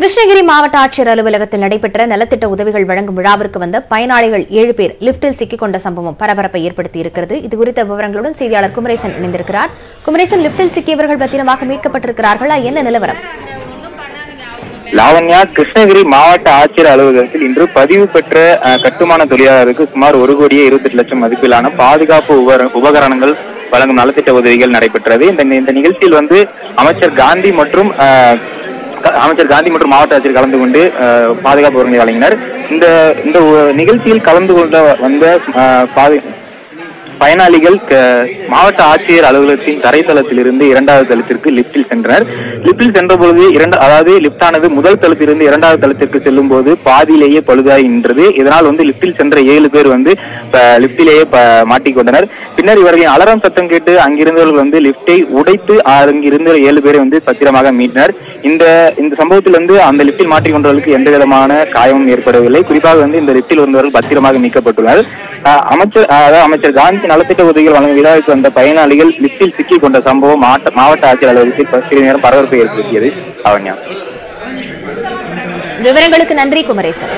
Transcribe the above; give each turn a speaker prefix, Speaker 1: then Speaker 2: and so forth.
Speaker 1: கிருஷ்ணகிரி மாவட்ட ஆட்சியர் அலுவலகத்தில் நடைபெற்ற நலத்திட்ட உதவிகள் வழங்கும் விழாவிற்கு வந்த பயனாளிகள் 7 பேர் லிப்டில் சிக்கிக் கொண்ட சம்பவம் பரபரப்பை ஏற்படுத்தியிருக்கிறது. இதுகுறித்த விவரங்களுடன் செய்தியாளர் குமரேசன் இணைந்திருக்கிறார். குமரேசன், லிப்டில் சிக்கியவர்கள் பத்திரமாக மீட்கப்பட்டிருக்கிறார்களா? என்ன நிலவரம்?
Speaker 2: லாவண்யா, கிருஷ்ணகிரி மாவட்ட ஆட்சியர் அலுவலகத்தில் இன்று பதிவு பெற்ற கட்டுமான தொழிலாளருக்கு சுமார் 1,28,00,000 மதிப்பிலான பாதுகாப்பு உபகரணங்கள் வழங்கும் நலத்திட்ட உதவிகள் நடைபெற்றது. இந்த நிகழ்ச்சியில் அமைச்சர் காந்தி மற்றும் மாவட்ட ஆட்சியர் கலந்து கொண்டு பாதுகாப்பு உபகரணங்களை வழங்கினர். இந்த நிகழ்ச்சியில் கலந்து கொண்ட வந்த பயனாளிகள் மாவட்ட ஆட்சியர் அலுவலகத்தின் தரைத்தளத்தில் இருந்து 2வது தளத்திற்கு லிப்டில் சென்றனர். லிப்டில் சென்ற பொழுது லிப்டானது முதல் தளத்திலிருந்து 2வது தளத்திற்கு செல்லும் போது பாதியிலேயே பழுதாகி நின்றது. இதனால் லிப்டில் சென்ற 7 பேர் லிப்டிலேயே மாட்டிக்கொண்டனர். பின்னர் இவர்களின் அலாரம் சத்தம் கேட்டு அங்கிருந்தவர்கள் லிப்டை உடைத்து அங்கிருந்த 7 பேரை பத்திரமாக மீட்டனர். இந்த சம்பவத்தில் அந்த லிப்டில் மாட்டிக்கொண்டவர்களுக்கு எந்த விதமான காயமும் ஏற்படவில்லை. குறிப்பாக இந்த லிப்டில் இருந்தவர்கள் பத்திரமாக மீட்கப்பட்டுள்ளனர். அமைச்சர் காந்தி நலத்திட்ட உதவிகள் வழங்கும் விழாவுக்கு வந்த பயனாளிகள் லிப்டில் சிக்கிக் கொண்ட சம்பவம் மாவட்ட ஆட்சியர் அலுவலகத்தில் சிறிது நேரம் பரபரப்பை ஏற்படுத்தியது. அவன்யா,
Speaker 1: விவரங்களுக்கு நன்றி குமரேசன்.